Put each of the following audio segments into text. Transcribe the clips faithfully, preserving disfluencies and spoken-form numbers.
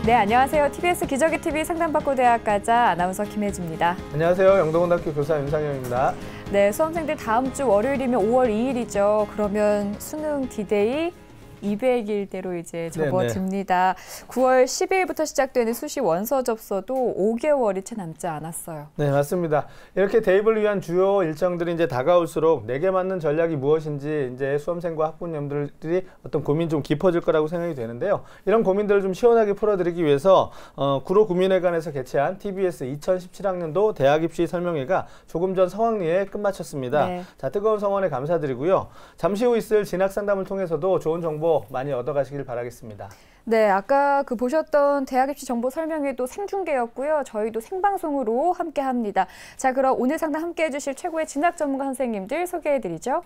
네, 안녕하세요. 티비에스 기저귀 티비 상담받고 대학가자 아나운서 김혜지입니다. 안녕하세요. 영동고등학교 교사 윤상영입니다. 네, 수험생들 다음 주 월요일이면 오월 이일이죠. 그러면 수능 디데이 이백 일대로 이제 접어듭니다. 네네. 구월 십이일부터 시작되는 수시 원서 접수도 오 개월이 채 남지 않았어요. 네, 맞습니다. 이렇게 대입을 위한 주요 일정들이 이제 다가올수록 내게 맞는 전략이 무엇인지 이제 수험생과 학부모님들이 어떤 고민 좀 깊어질 거라고 생각이 되는데요. 이런 고민들을 좀 시원하게 풀어드리기 위해서 어, 구로구민회관에서 개최한 티비에스 이천십칠 학년도 대학 입시 설명회가 조금 전 성황리에 끝마쳤습니다. 네. 자, 뜨거운 성원에 감사드리고요. 잠시 후 있을 진학 상담을 통해서도 좋은 정보 많이 얻어가시길 바라겠습니다. 네, 아까 그 보셨던 대학 입시 정보 설명회도 생중계였고요. 저희도 생방송으로 함께합니다. 자, 그럼 오늘 상담 함께해 주실 최고의 진학 전문가 선생님들 소개해드리죠.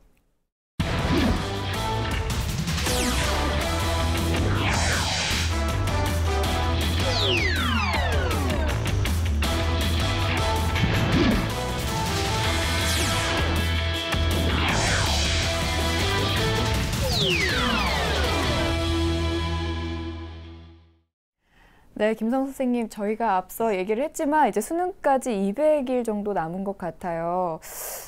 네, 김성 선생님, 저희가 앞서 얘기를 했지만 이제 수능까지 이백 일 정도 남은 것 같아요.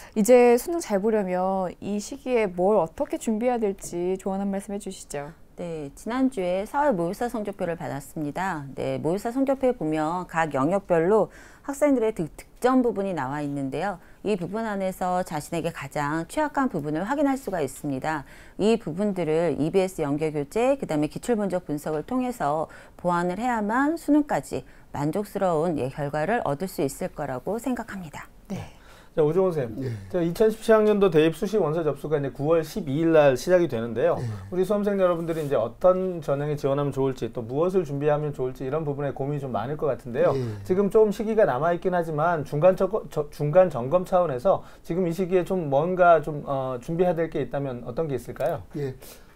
이제 수능 잘 보려면 이 시기에 뭘 어떻게 준비해야 될지 조언 한 말씀 해주시죠. 네, 지난주에 사월 모의고사 성적표를 받았습니다. 네, 모의고사 성적표에 보면 각 영역별로 학생들의 득, 득점 부분이 나와 있는데요. 이 부분 안에서 자신에게 가장 취약한 부분을 확인할 수가 있습니다. 이 부분들을 이비에스 연계교재, 그 다음에 기출분석 분석을 통해서 보완을 해야만 수능까지 만족스러운 예, 결과를 얻을 수 있을 거라고 생각합니다. 네. 자, 오종훈 선생님, 네. 이천십칠 학년도 대입 수시 원서 접수가 이제 구월 십이일 날 시작이 되는데요. 네. 우리 수험생 여러분들이 이제 어떤 전형에 지원하면 좋을지, 또 무엇을 준비하면 좋을지 이런 부분에 고민이 좀 많을 것 같은데요. 네. 지금 좀 시기가 남아 있긴 하지만 중간 저, 저, 중간 점검 차원에서 지금 이 시기에 좀 뭔가 좀 어, 준비해야 될 게 있다면 어떤 게 있을까요? 예.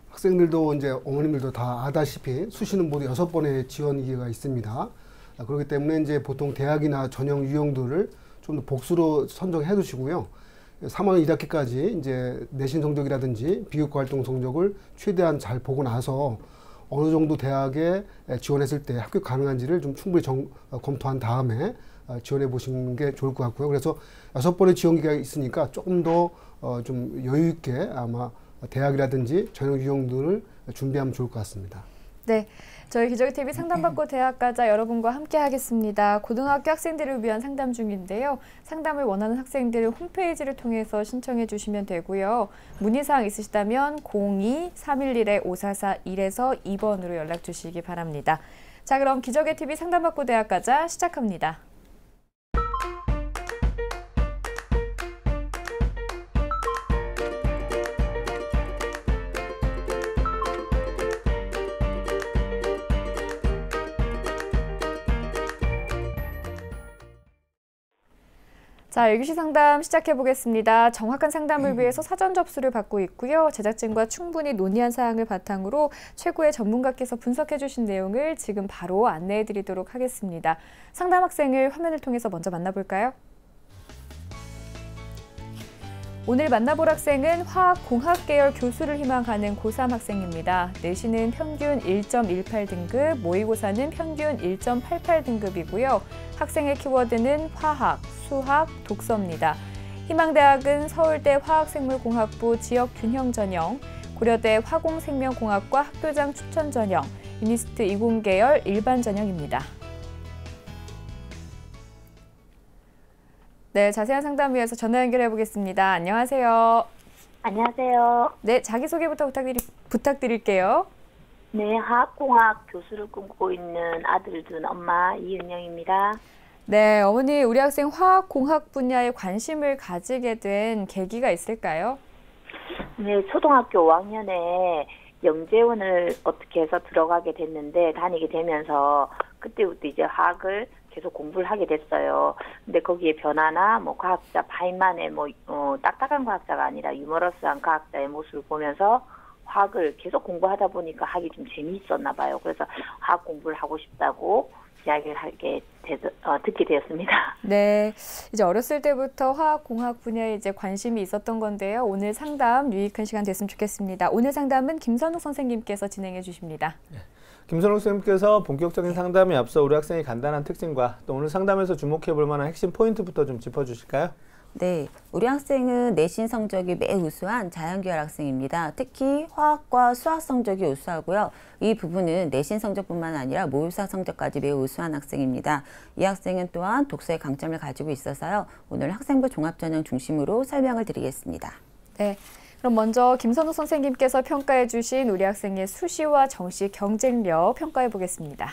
학생들도 이제 어머님들도 다 아다시피 수시는 모두 여섯 번의 지원 기회가 있습니다. 그렇기 때문에 이제 보통 대학이나 전형 유형들을 좀 더 복수로 선정해 두시고요. 삼 학년 일 학기까지 이제 내신 성적이라든지 비교과 활동 성적을 최대한 잘 보고 나서 어느 정도 대학에 지원했을 때 합격 가능한지를 좀 충분히 정, 검토한 다음에 지원해 보시는 게 좋을 것 같고요. 그래서 여섯 번의 지원 기회가 있으니까 조금 더 어, 좀 여유 있게 아마 대학이라든지 전형 유형들을 준비하면 좋을 것 같습니다. 네, 저희 기저귀 티비 상담받고 대학가자 여러분과 함께 하겠습니다. 고등학교 학생들을 위한 상담 중인데요. 상담을 원하는 학생들은 홈페이지를 통해서 신청해 주시면 되고요. 문의사항 있으시다면 공이 삼일일 오사사일에서 이 번으로 연락 주시기 바랍니다. 자, 그럼 기저귀 티비 상담받고 대학가자 시작합니다. 자, 일교시 상담 시작해 보겠습니다. 정확한 상담을 위해서 사전 접수를 받고 있고요. 제작진과 충분히 논의한 사항을 바탕으로 최고의 전문가께서 분석해 주신 내용을 지금 바로 안내해 드리도록 하겠습니다. 상담 학생을 화면을 통해서 먼저 만나볼까요? 오늘 만나볼 학생은 화학공학 계열 교수를 희망하는 고삼 학생입니다. 내신은 평균 일 점 일팔 등급, 모의고사는 평균 일 점 팔팔 등급이고요. 학생의 키워드는 화학, 수학, 독서입니다. 희망대학은 서울대 화학생물공학부 지역균형 전형, 고려대 화공생명공학과 학교장 추천 전형, 유니스트 이공 계열 일반 전형입니다. 네, 자세한 상담 위해서 전화 연결해 보겠습니다. 안녕하세요. 안녕하세요. 네, 자기소개부터 부탁드리, 부탁드릴게요. 네, 화학공학 교수를 꿈꾸고 있는 아들을 둔 엄마 이은영입니다. 네, 어머니, 우리 학생 화학공학 분야에 관심을 가지게 된 계기가 있을까요? 네, 초등학교 오 학년에 영재원을 어떻게 해서 들어가게 됐는데 다니게 되면서 그때부터 이제 화학을 계속 공부를 하게 됐어요. 근데 거기에 변화나 뭐 과학자 바인만의 뭐 어, 딱딱한 과학자가 아니라 유머러스한 과학자의 모습을 보면서 화학을 계속 공부하다 보니까 학이 좀 재미있었나 봐요. 그래서 화학 공부를 하고 싶다고 이야기를 하게 되, 어, 듣게 되었습니다. 네, 이제 어렸을 때부터 화학공학 분야에 이제 관심이 있었던 건데요. 오늘 상담 유익한 시간 됐으면 좋겠습니다. 오늘 상담은 김선욱 선생님께서 진행해 주십니다. 네. 김선욱 선생님께서 본격적인 상담에 앞서 우리 학생의 간단한 특징과 또 오늘 상담에서 주목해 볼 만한 핵심 포인트부터 좀 짚어주실까요? 네, 우리 학생은 내신 성적이 매우 우수한 자연계열 학생입니다. 특히 화학과 수학 성적이 우수하고요. 이 부분은 내신 성적뿐만 아니라 모의고사 성적까지 매우 우수한 학생입니다. 이 학생은 또한 독서의 강점을 가지고 있어서요. 오늘 학생부 종합전형 중심으로 설명을 드리겠습니다. 네, 그럼 먼저 김선욱 선생님께서 평가해 주신 우리 학생의 수시와 정시 경쟁력 평가해 보겠습니다.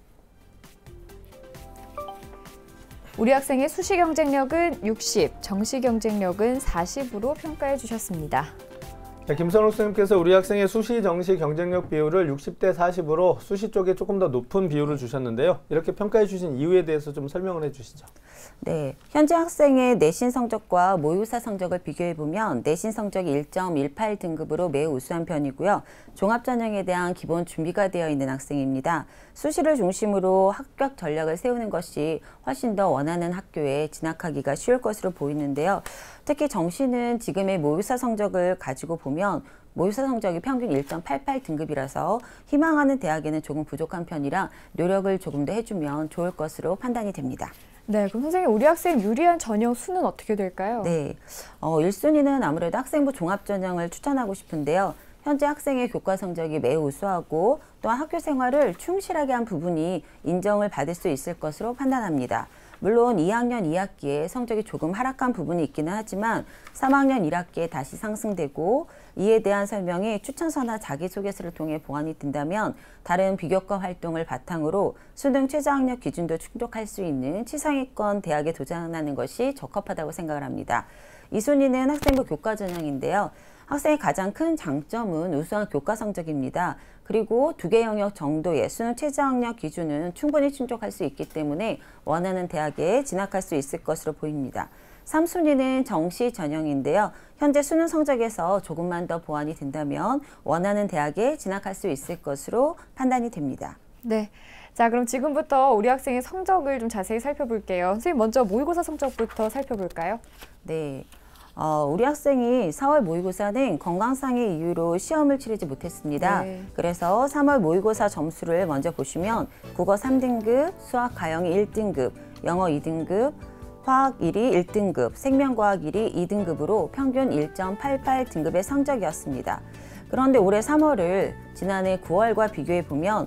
우리 학생의 수시 경쟁력은 육십, 정시 경쟁력은 사십으로 평가해 주셨습니다. 네, 김선욱 선생님께서 우리 학생의 수시, 정시 경쟁력 비율을 육십 대 사십으로 수시 쪽에 조금 더 높은 비율을 주셨는데요. 이렇게 평가해 주신 이유에 대해서 좀 설명을 해 주시죠. 네, 현재 학생의 내신 성적과 모의고사 성적을 비교해보면 내신 성적이 일 점 일팔 등급으로 매우 우수한 편이고요. 종합전형에 대한 기본 준비가 되어 있는 학생입니다. 수시를 중심으로 합격 전략을 세우는 것이 훨씬 더 원하는 학교에 진학하기가 쉬울 것으로 보이는데요. 특히 정시는 지금의 모의고사 성적을 가지고 보면 모의고사 성적이 평균 일 점 팔팔 등급이라서 희망하는 대학에는 조금 부족한 편이라 노력을 조금 더 해주면 좋을 것으로 판단이 됩니다. 네, 그럼 선생님 우리 학생 유리한 전형 수는 어떻게 될까요? 네, 어, 일 순위는 아무래도 학생부 종합전형을 추천하고 싶은데요. 현재 학생의 교과 성적이 매우 우수하고 또한 학교 생활을 충실하게 한 부분이 인정을 받을 수 있을 것으로 판단합니다. 물론 이 학년 이 학기에 성적이 조금 하락한 부분이 있기는 하지만 삼 학년 일 학기에 다시 상승되고 이에 대한 설명이 추천서나 자기소개서를 통해 보완이 된다면 다른 비교과 활동을 바탕으로 수능 최저학력 기준도 충족할 수 있는 치상위권 대학에 도전하는 것이 적합하다고 생각을 합니다. 이 순위는 학생부 교과 전형인데요. 학생의 가장 큰 장점은 우수한 교과 성적입니다. 그리고 두 개 영역 정도의 수능 최저학력 기준은 충분히 충족할 수 있기 때문에 원하는 대학에 진학할 수 있을 것으로 보입니다. 삼 순위는 정시 전형인데요. 현재 수능 성적에서 조금만 더 보완이 된다면 원하는 대학에 진학할 수 있을 것으로 판단이 됩니다. 네. 자, 그럼 지금부터 우리 학생의 성적을 좀 자세히 살펴볼게요. 선생님 먼저 모의고사 성적부터 살펴볼까요? 네. 어, 우리 학생이 사월 모의고사는 건강상의 이유로 시험을 치르지 못했습니다. 네. 그래서 삼월 모의고사 점수를 먼저 보시면 국어 삼 등급, 수학 가영이 일 등급, 영어 이 등급, 화학 일 이 일 등급, 생명과학 일 이 이 등급으로 평균 일 점 팔팔 등급의 성적이었습니다. 그런데 올해 삼월을 지난해 구월과 비교해 보면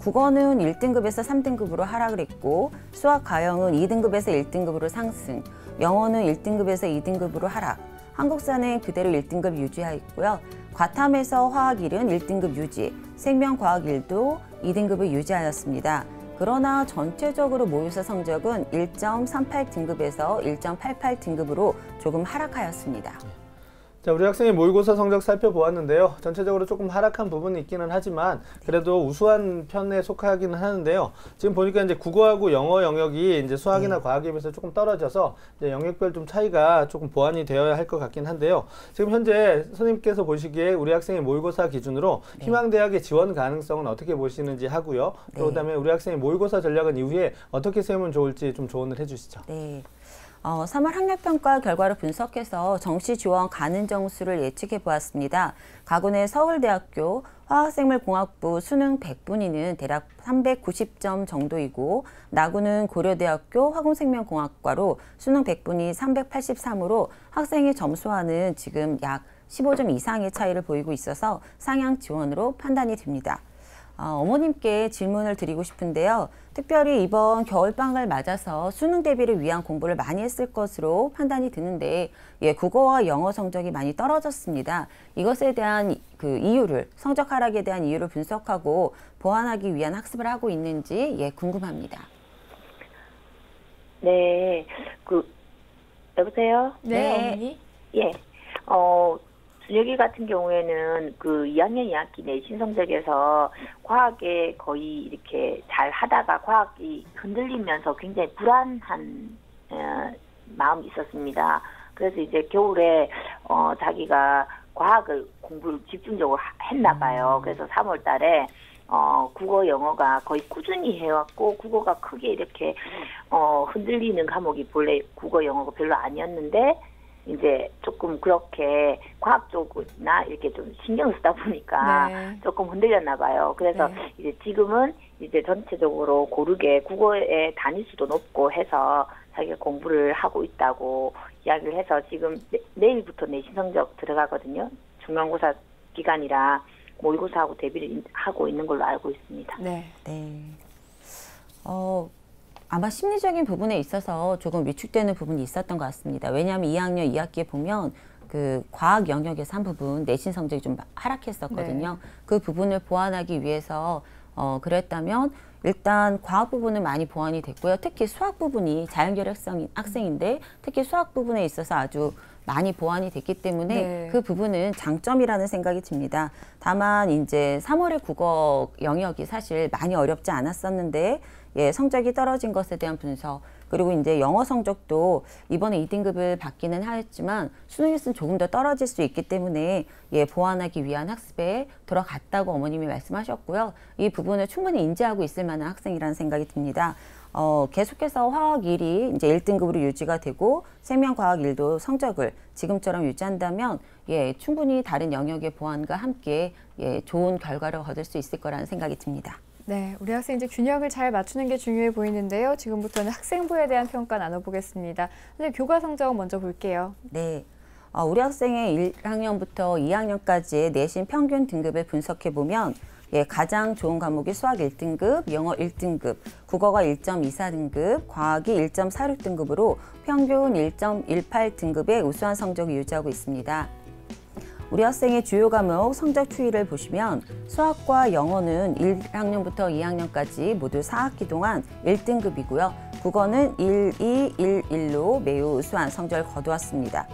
국어는 일 등급에서 삼 등급으로 하락을 했고 수학 가영은 이 등급에서 일 등급으로 상승, 영어는 일 등급에서 이 등급으로 하락, 한국사는 그대로 일 등급 유지하였고요. 과탐에서 화학 일은 일 등급 유지, 생명과학 일도 이 등급을 유지하였습니다. 그러나 전체적으로 모의고사 성적은 일 점 삼팔 등급에서 일 점 팔팔 등급으로 조금 하락하였습니다. 자, 우리 학생의 모의고사 성적 살펴보았는데요. 전체적으로 조금 하락한 부분이 있기는 하지만 그래도 우수한 편에 속하기는 하는데요. 지금 보니까 이제 국어하고 영어 영역이 이제 수학이나 네. 과학에 비해서 조금 떨어져서 이제 영역별 좀 차이가 조금 보완이 되어야 할 것 같긴 한데요. 지금 현재 선생님께서 보시기에 우리 학생의 모의고사 기준으로 네. 희망대학의 지원 가능성은 어떻게 보시는지 하고요. 또 네. 그다음에 우리 학생의 모의고사 전략은 이후에 어떻게 세우면 좋을지 좀 조언을 해주시죠. 네. 어, 삼월 학력평가 결과를 분석해서 정시 지원 가능 정수를 예측해 보았습니다. 가군의 서울대학교 화학생물공학부 수능 백 분위는 대략 삼백구십 점 정도이고 나군은 고려대학교 화공생명공학과로 수능 백 분위 삼백팔십삼으로 학생의 점수와는 지금 약 십오 점 이상의 차이를 보이고 있어서 상향 지원으로 판단이 됩니다. 어, 어머님께 질문을 드리고 싶은데요. 특별히 이번 겨울방학을 맞아서 수능 대비를 위한 공부를 많이 했을 것으로 판단이 드는데 예, 국어와 영어 성적이 많이 떨어졌습니다. 이것에 대한 그 이유를, 성적 하락에 대한 이유를 분석하고 보완하기 위한 학습을 하고 있는지 예, 궁금합니다. 네, 그 여보세요? 네, 네. 어머니. 예, 어. 준혁이 같은 경우에는 그 이 학년 이 학기 내신 성적에서 과학에 거의 이렇게 잘 하다가 과학이 흔들리면서 굉장히 불안한 어, 마음이 있었습니다. 그래서 이제 겨울에 어, 자기가 과학을 공부를 집중적으로 하, 했나 봐요. 그래서 삼월 달에 어, 국어, 영어가 거의 꾸준히 해왔고, 국어가 크게 이렇게, 어, 흔들리는 과목이 본래 국어, 영어가 별로 아니었는데, 이제 조금 그렇게 과학 쪽이나 이렇게 좀 신경 쓰다 보니까 네. 조금 흔들렸나 봐요. 그래서 네. 이제 지금은 이제 전체적으로 고르게 국어의 단위수도 높고 해서 자기가 공부를 하고 있다고 이야기를 해서 지금 내, 내일부터 내신 성적 들어가거든요. 중간고사 기간이라 모의고사하고 대비를 하고 있는 걸로 알고 있습니다. 네. 네. 어, 아마 심리적인 부분에 있어서 조금 위축되는 부분이 있었던 것 같습니다. 왜냐하면 이 학년 이 학기에 보면 그 과학 영역에서 한 부분 내신 성적이 좀 하락했었거든요. 네. 그 부분을 보완하기 위해서 어, 그랬다면 일단 과학 부분은 많이 보완이 됐고요. 특히 수학 부분이 자연계열 학생, 학생인데 특히 수학 부분에 있어서 아주 많이 보완이 됐기 때문에 네. 그 부분은 장점이라는 생각이 듭니다. 다만 이제 삼월의 국어 영역이 사실 많이 어렵지 않았었는데 예, 성적이 떨어진 것에 대한 분석, 그리고 이제 영어 성적도 이번에 이 등급을 받기는 하였지만 수능에서는 조금 더 떨어질 수 있기 때문에 예, 보완하기 위한 학습에 들어갔다고 어머님이 말씀하셨고요. 이 부분을 충분히 인지하고 있을 만한 학생이라는 생각이 듭니다. 어, 계속해서 화학 일이 이제 일 등급으로 유지가 되고 생명과학 일도 성적을 지금처럼 유지한다면 예, 충분히 다른 영역의 보완과 함께 예, 좋은 결과를 거둘 수 있을 거라는 생각이 듭니다. 네, 우리 학생 이제 균형을 잘 맞추는 게 중요해 보이는데요. 지금부터는 학생부에 대한 평가 나눠보겠습니다. 선생님, 교과 성적 먼저 볼게요. 네, 어, 우리 학생의 일 학년부터 이 학년까지의 내신 평균 등급을 분석해 보면 예, 가장 좋은 과목이 수학 일 등급, 영어 일 등급, 국어가 일 점 이사 등급, 과학이 일 점 사육 등급으로 평균 일 점 일팔 등급의 우수한 성적을 유지하고 있습니다. 우리 학생의 주요 과목 성적 추이를 보시면 수학과 영어는 일 학년부터 이 학년까지 모두 사 학기 동안 일 등급이고요. 국어는 일, 이, 일, 일로 매우 우수한 성적을 거두었습니다.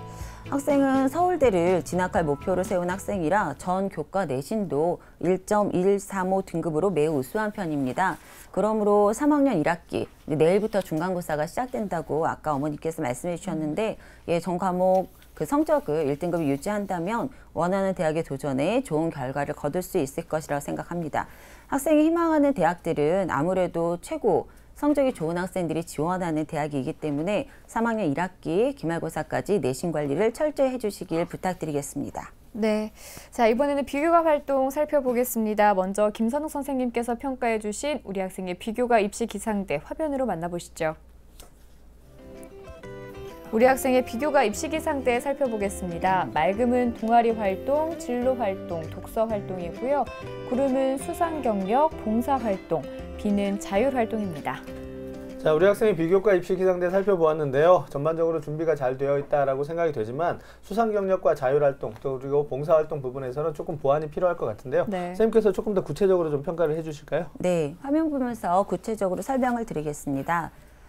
학생은 서울대를 진학할 목표로 세운 학생이라 전 교과 내신도 일 점 일삼오 등급으로 매우 우수한 편입니다. 그러므로 삼 학년 일 학기, 내일부터 중간고사가 시작된다고 아까 어머니께서 말씀해 주셨는데 예, 전 과목 그 성적을 일 등급을 유지한다면 원하는 대학에 도전해 좋은 결과를 거둘 수 있을 것이라고 생각합니다. 학생이 희망하는 대학들은 아무래도 최고 성적이 좋은 학생들이 지원하는 대학이기 때문에 삼 학년 일 학기 기말고사까지 내신 관리를 철저히 해주시길 부탁드리겠습니다. 네, 자 이번에는 비교과 활동 살펴보겠습니다. 먼저 김선욱 선생님께서 평가해 주신 우리 학생의 비교과 입시 기상대 화면으로 만나보시죠. 우리 학생의 비교과 입시 기상대 살펴보겠습니다. 맑음은 동아리 활동, 진로 활동, 독서 활동이고요. 구름은 수상 경력, 봉사 활동, 비는 자율 활동입니다. 자, 우리 학생의 비교과 입시 기상대 살펴보았는데요. 전반적으로 준비가 잘 되어 있다라고 생각이 되지만 수상 경력과 자율 활동 또 그리고 봉사 활동 부분에서는 조금 보완이 필요할 것 같은데요. 네. 선생님께서 조금 더 구체적으로 좀 평가를 해주실까요? 네, 화면 보면서 구체적으로 설명을 드리겠습니다.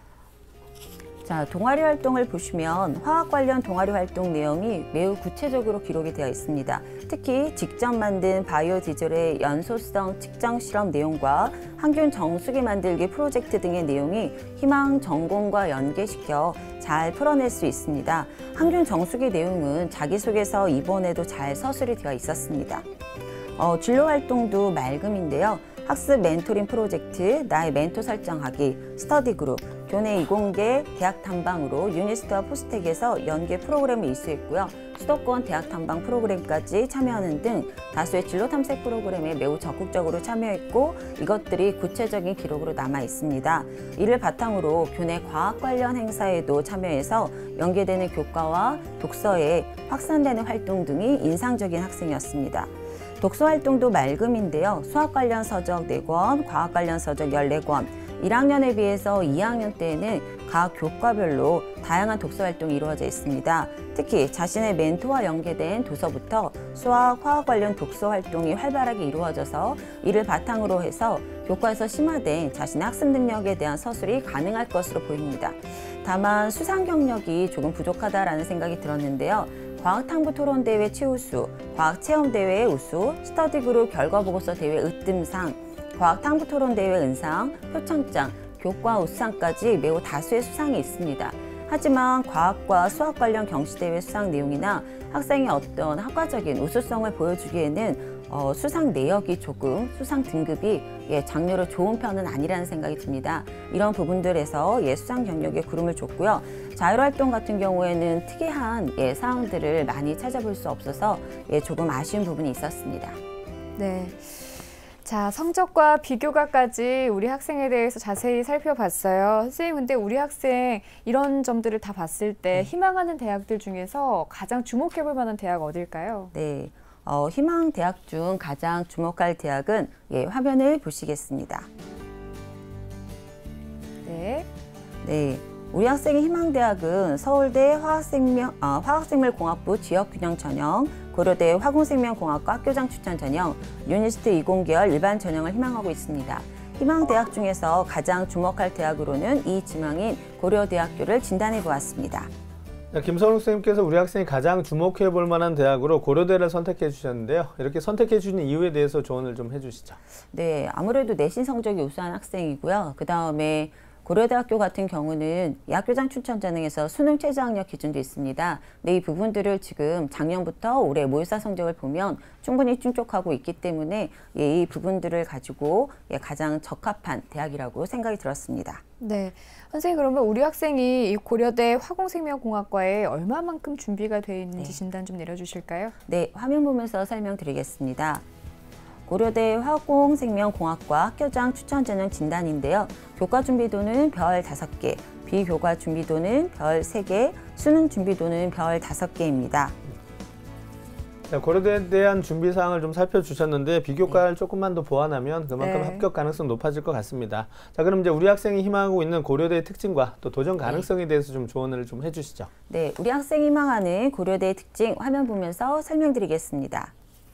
자, 동아리 활동을 보시면 화학 관련 동아리 활동 내용이 매우 구체적으로 기록이 되어 있습니다. 특히 직접 만든 바이오 디젤의 연소성 측정 실험 내용과 항균 정수기 만들기 프로젝트 등의 내용이 희망 전공과 연계시켜 잘 풀어낼 수 있습니다. 항균 정수기 내용은 자기소개서 이번에도 잘 서술이 되어 있었습니다. 어, 진로 활동도 맑음인데요. 학습 멘토링 프로젝트, 나의 멘토 설정하기, 스터디 그룹, 교내 이공계 대학 탐방으로 유니스트와 포스텍에서 연계 프로그램을 이수했고요. 수도권 대학 탐방 프로그램까지 참여하는 등 다수의 진로 탐색 프로그램에 매우 적극적으로 참여했고 이것들이 구체적인 기록으로 남아 있습니다. 이를 바탕으로 교내 과학 관련 행사에도 참여해서 연계되는 교과와 독서에 확산되는 활동 등이 인상적인 학생이었습니다. 독서 활동도 맑음인데요. 수학 관련 서적 네 권, 과학 관련 서적 열네 권, 일 학년에 비해서 이 학년 때에는 각 교과별로 다양한 독서 활동이 이루어져 있습니다. 특히 자신의 멘토와 연계된 도서부터 수학, 화학 관련 독서 활동이 활발하게 이루어져서 이를 바탕으로 해서 교과에서 심화된 자신의 학습 능력에 대한 서술이 가능할 것으로 보입니다. 다만 수상 경력이 조금 부족하다라는 생각이 들었는데요. 과학탐구 토론대회 최우수, 과학체험대회 우수, 스터디그룹 결과보고서 대회 으뜸상, 과학탐구 토론대회 은상, 표창장, 교과 우수상까지 매우 다수의 수상이 있습니다. 하지만 과학과 수학 관련 경시대회 수상 내용이나 학생의 어떤 학과적인 우수성을 보여주기에는 어, 수상 내역이 조금, 수상 등급이 예, 장르로 좋은 편은 아니라는 생각이 듭니다. 이런 부분들에서 예, 수상 경력에 구름을 줬고요. 자율활동 같은 경우에는 특이한 예, 사항들을 많이 찾아볼 수 없어서 예, 조금 아쉬운 부분이 있었습니다. 네. 자, 성적과 비교과까지 우리 학생에 대해서 자세히 살펴봤어요. 선생님, 근데 우리 학생 이런 점들을 다 봤을 때 희망하는 대학들 중에서 가장 주목해볼 만한 대학 어딜까요? 네. 어, 희망 대학 중 가장 주목할 대학은 예, 화면을 보시겠습니다. 네. 네. 우리 학생의 희망대학은 서울대 화학생명, 어, 화학생물공학부 지역균형 전형, 고려대 화공생명공학과 학교장 추천 전형, 유니스트 이십 계열 일반 전형을 희망하고 있습니다. 희망대학 중에서 가장 주목할 대학으로는 이 지망인 고려대학교를 진단해 보았습니다. 김선욱 선생님께서 우리 학생이 가장 주목해 볼 만한 대학으로 고려대를 선택해 주셨는데요. 이렇게 선택해 주신 이유에 대해서 조언을 좀 해주시죠. 네, 아무래도 내신 성적이 우수한 학생이고요. 그 다음에 고려대학교 같은 경우는 이 학교장 추천 전형에서 수능 최저학력 기준도 있습니다. 근데 이 부분들을 지금 작년부터 올해 모의사 성적을 보면 충분히 충족하고 있기 때문에 예, 이 부분들을 가지고 예, 가장 적합한 대학이라고 생각이 들었습니다. 네. 선생님, 그러면 우리 학생이 이 고려대 화공생명공학과에 얼마만큼 준비가 되어 있는지 네. 진단 좀 내려주실까요? 네, 화면 보면서 설명드리겠습니다. 고려대 화공생명공학과 학교장 추천 전형 진단인데요. 교과 준비도는 별 다섯 개, 비교과 준비도는 별 세 개, 수능 준비도는 별 다섯 개입니다. 자, 고려대에 대한 준비 사항을 좀 살펴주셨는데 비교과를 네. 조금만 더 보완하면 그만큼 네. 합격 가능성 높아질 것 같습니다. 자, 그럼 이제 우리 학생이 희망하고 있는 고려대의 특징과 또 도전 가능성에 네. 대해서 좀 조언을 좀 해주시죠. 네, 우리 학생이 희망하는 고려대의 특징 화면 보면서 설명드리겠습니다.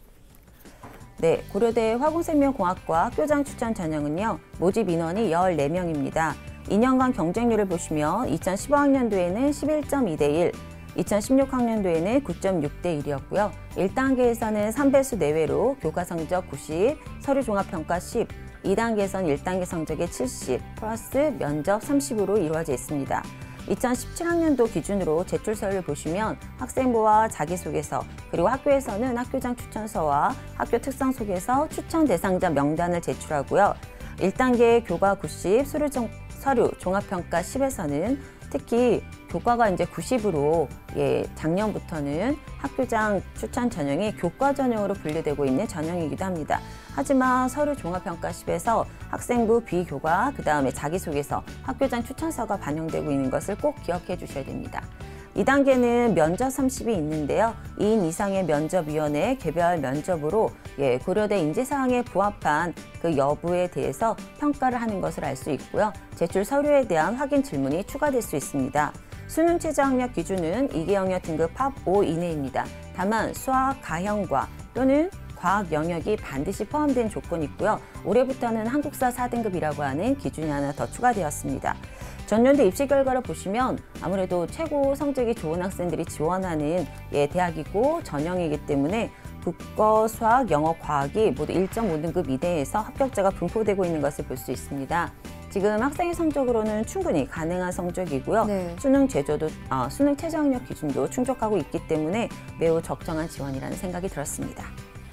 네, 고려대 화공생명공학과 학교장 추천 전형은요. 모집 인원이 열네 명입니다. 이 년간 경쟁률을 보시면 이천십오 학년도에는 십일 점 이 대 일, 이천십육 학년도에는 구 점 육 대 일이었고요. 일 단계에서는 삼 배수 내외로 교과 성적 구십, 서류 종합평가 십, 이 단계에서는 일 단계 성적의 칠십, 플러스 면접 삼십으로 이루어져 있습니다. 이천십칠 학년도 기준으로 제출 서류를 보시면 학생부와 자기소개서, 그리고 학교에서는 학교장 추천서와 학교 특성 소개서, 추천 대상자 명단을 제출하고요. 일 단계 교과 구십, 서류, 종, 서류 종합평가 십에서는 특히 교과가 이제 구십으로 예, 작년부터는 학교장 추천 전형이 교과 전형으로 분류되고 있는 전형이기도 합니다. 하지만 서류 종합평가 십에서 학생부 비교과, 그 다음에 자기소개서, 학교장 추천서가 반영되고 있는 것을 꼭 기억해 주셔야 됩니다. 이 단계는 면접 삼십이 있는데요. 이 인 이상의 면접위원회 개별 면접으로 예, 고려대 인지사항에 부합한 그 여부에 대해서 평가를 하는 것을 알 수 있고요. 제출 서류에 대한 확인 질문이 추가될 수 있습니다. 수능 최저학력 기준은 이 개 영역 등급 합 오 이내입니다. 다만 수학, 가형과 또는 과학 영역이 반드시 포함된 조건이 있고요. 올해부터는 한국사 사 등급이라고 하는 기준이 하나 더 추가되었습니다. 전년도 입시 결과를 보시면 아무래도 최고 성적이 좋은 학생들이 지원하는 예, 대학이고 전형이기 때문에 국어, 수학, 영어, 과학이 모두 일 점 오 등급 이내에서 합격자가 분포되고 있는 것을 볼 수 있습니다. 지금 학생의 성적으로는 충분히 가능한 성적이고요. 네. 수능 제조도, 어, 수능 최저학력 기준도 충족하고 있기 때문에 매우 적정한 지원이라는 생각이 들었습니다.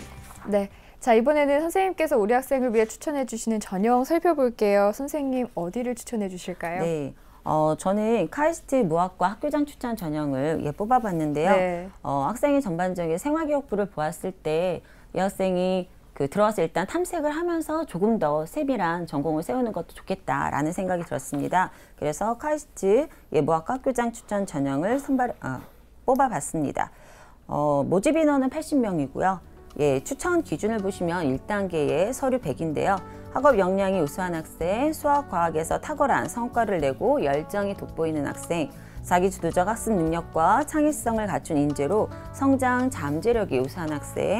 네. 자, 이번에는 선생님께서 우리 학생을 위해 추천해 주시는 전형 살펴볼게요. 선생님, 어디를 추천해 주실까요? 네. 어, 저는 카이스트 무학과 학교장 추천 전형을 예, 뽑아봤는데요. 네. 어, 학생의 전반적인 생활기억부를 보았을 때 이 학생이 그 들어와서 일단 탐색을 하면서 조금 더 세밀한 전공을 세우는 것도 좋겠다라는 생각이 들었습니다. 그래서 카이스트 예, 무학과 학교장 추천 전형을 선발, 어, 뽑아봤습니다. 어, 모집 인원은 팔십 명이고요. 예, 추천 기준을 보시면 일 단계의 서류 백인데요. 학업 역량이 우수한 학생, 수학, 과학에서 탁월한 성과를 내고 열정이 돋보이는 학생, 자기주도적 학습 능력과 창의성을 갖춘 인재로 성장 잠재력이 우수한 학생,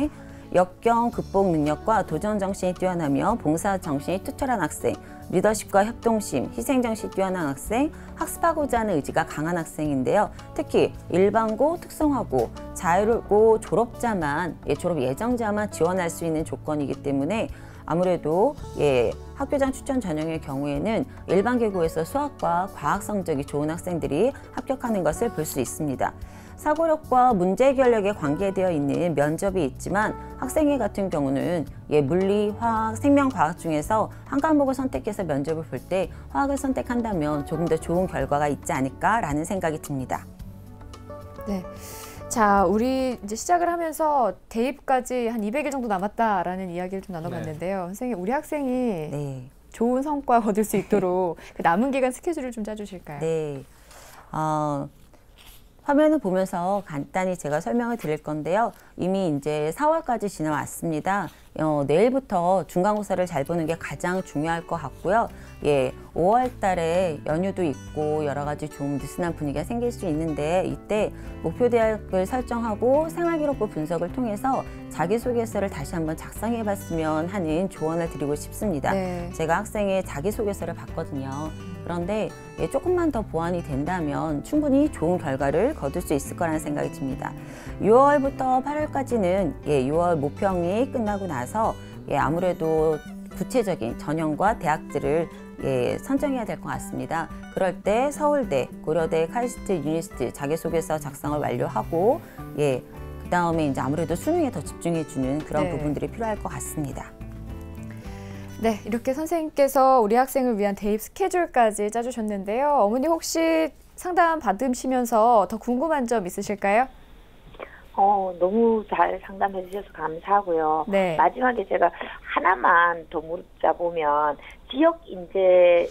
역경 극복 능력과 도전 정신이 뛰어나며 봉사 정신이 투철한 학생, 리더십과 협동심, 희생 정신이 뛰어난 학생, 학습하고자 하는 의지가 강한 학생인데요. 특히 일반고, 특성화고, 자율고 졸업자만, 예, 졸업 예정자만 지원할 수 있는 조건이기 때문에 아무래도 예, 학교장 추천 전형의 경우에는 일반 계고에서 수학과 과학 성적이 좋은 학생들이 합격하는 것을 볼 수 있습니다. 사고력과 문제 해결력에 관계되어 있는 면접이 있지만 학생회 같은 경우는 예, 물리, 화학, 생명과학 중에서 한 과목을 선택해서 면접을 볼 때 화학을 선택한다면 조금 더 좋은 결과가 있지 않을까라는 생각이 듭니다. 네. 자, 우리 이제 시작을 하면서 대입까지 한 이백 일 정도 남았다라는 이야기를 좀 나눠봤는데요. 네. 선생님, 우리 학생이 네. 좋은 성과 얻을 수 있도록 그 남은 기간 스케줄을 좀 짜주실까요? 네. 어, 화면을 보면서 간단히 제가 설명을 드릴 건데요. 이미 이제 사월까지 지나왔습니다. 어, 내일부터 중간고사를 잘 보는 게 가장 중요할 것 같고요. 예, 오월 달에 연휴도 있고 여러 가지 좀 느슨한 분위기가 생길 수 있는데 이때 목표 대학을 설정하고 생활기록부 분석을 통해서 자기소개서를 다시 한번 작성해 봤으면 하는 조언을 드리고 싶습니다. 네. 제가 학생의 자기소개서를 봤거든요. 그런데 예, 조금만 더 보완이 된다면 충분히 좋은 결과를 거둘 수 있을 거라는 생각이 듭니다. 유월부터 팔월까지는 예, 유월 모평이 끝나고 나서 예, 아무래도 구체적인 전형과 대학들을 예, 선정해야 될 것 같습니다. 그럴 때 서울대, 고려대, 카이스트, 유니스트 자기소개서 작성을 완료하고 예, 그 다음에 이제 아무래도 수능에 더 집중해주는 그런 네. 부분들이 필요할 것 같습니다. 네, 이렇게 선생님께서 우리 학생을 위한 대입 스케줄까지 짜주셨는데요. 어머니 혹시 상담 받으시면서 더 궁금한 점 있으실까요? 어, 너무 잘 상담해 주셔서 감사하고요. 네. 마지막에 제가 하나만 더 묻자보면 지역 인재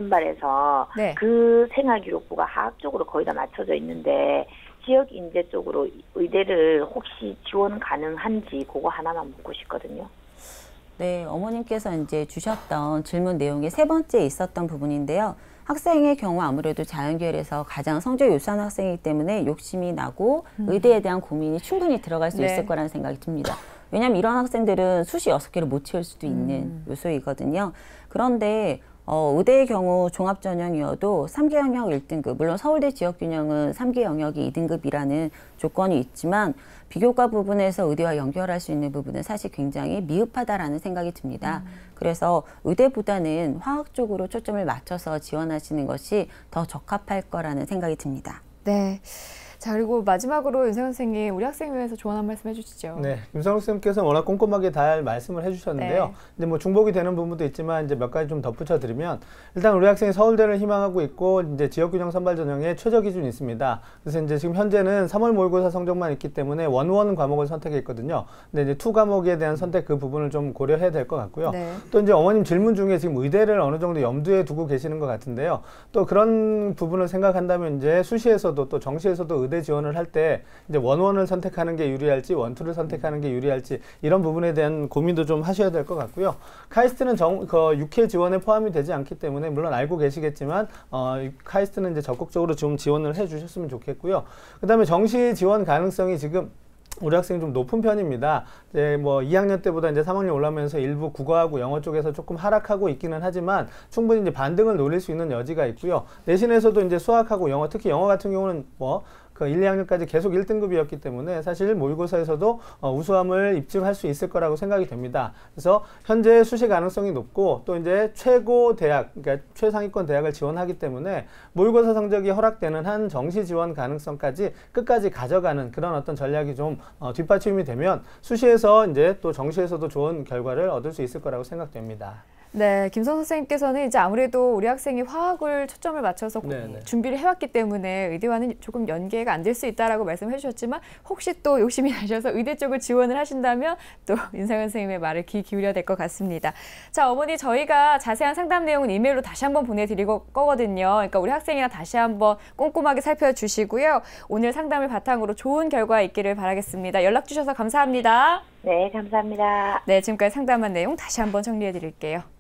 선발에서 네. 그 생활기록부가 화학 쪽으로 거의 다 맞춰져 있는데 지역 인재 쪽으로 의대를 혹시 지원 가능한지 그거 하나만 묻고 싶거든요. 네, 어머님께서 이제 주셨던 질문 내용의 세 번째 있었던 부분인데요. 학생의 경우 아무래도 자연계열에서 가장 성적이 우수한 학생이기 때문에 욕심이 나고 음. 의대에 대한 고민이 충분히 들어갈 수 네. 있을 거라는 생각이 듭니다. 왜냐하면 이런 학생들은 수시 여섯 개를 못 채울 수도 있는 음. 요소이거든요. 그런데 어, 의대의 경우 종합전형이어도 삼 개 영역 일 등급, 물론 서울대 지역균형은 삼 개 영역이 이 등급이라는 조건이 있지만 비교과 부분에서 의대와 연결할 수 있는 부분은 사실 굉장히 미흡하다라는 생각이 듭니다. 음. 그래서 의대보다는 화학 쪽으로 초점을 맞춰서 지원하시는 것이 더 적합할 거라는 생각이 듭니다. 네. 자, 그리고 마지막으로 윤세원 선생님, 우리 학생을 위해서 조언 한 말씀 해주시죠. 네, 김성욱 선생님께서 워낙 꼼꼼하게 잘 말씀을 해주셨는데요. 네. 이제 뭐 중복이 되는 부분도 있지만 이제 몇 가지 좀 덧붙여 드리면 일단 우리 학생이 서울대를 희망하고 있고 이제 지역균형 선발 전형에 최저 기준이 있습니다. 그래서 이제 지금 현재는 삼월 모의고사 성적만 있기 때문에 원원 과목을 선택했거든요. 근데 이제 투 과목에 대한 선택 그 부분을 좀 고려해야 될 것 같고요. 네. 또 이제 어머님 질문 중에 지금 의대를 어느 정도 염두에 두고 계시는 것 같은데요. 또 그런 부분을 생각한다면 이제 수시에서도 또 정시에서도 의대 지원을 할 때 이제 원원을 선택하는 게 유리할지 원투를 선택하는 게 유리할지 이런 부분에 대한 고민도 좀 하셔야 될 것 같고요. 카이스트는 정, 그 육 회 지원에 포함이 되지 않기 때문에 물론 알고 계시겠지만 어, 카이스트는 이제 적극적으로 좀 지원을 해주셨으면 좋겠고요. 그다음에 정시 지원 가능성이 지금 우리 학생이 좀 높은 편입니다. 이제 뭐 이 학년 때보다 이제 삼 학년 올라오면서 일부 국어하고 영어 쪽에서 조금 하락하고 있기는 하지만 충분히 이제 반등을 노릴 수 있는 여지가 있고요. 내신에서도 이제 수학하고 영어, 특히 영어 같은 경우는 뭐 그 일, 이 학년까지 계속 일 등급이었기 때문에 사실 모의고사에서도 어, 우수함을 입증할 수 있을 거라고 생각이 됩니다. 그래서 현재 수시 가능성이 높고 또 이제 최고 대학, 그러니까 최상위권 대학을 지원하기 때문에 모의고사 성적이 허락되는 한 정시 지원 가능성까지 끝까지 가져가는 그런 어떤 전략이 좀 어, 뒷받침이 되면 수시에서 이제 또 정시에서도 좋은 결과를 얻을 수 있을 거라고 생각됩니다. 네, 김성 선생님께서는 이제 아무래도 우리 학생이 화학을 초점을 맞춰서 네네. 준비를 해왔기 때문에 의대와는 조금 연계가 안 될 수 있다라고 말씀해 주셨지만 혹시 또 욕심이 나셔서 의대 쪽을 지원을 하신다면 또 윤상현 선생님의 말을 귀 기울여야 될 것 같습니다. 자, 어머니 저희가 자세한 상담 내용은 이메일로 다시 한번 보내드릴 거거든요. 그러니까 우리 학생이랑 다시 한번 꼼꼼하게 살펴주시고요. 오늘 상담을 바탕으로 좋은 결과 있기를 바라겠습니다. 연락 주셔서 감사합니다. 네, 감사합니다. 네, 지금까지 상담한 내용 다시 한번 정리해 드릴게요.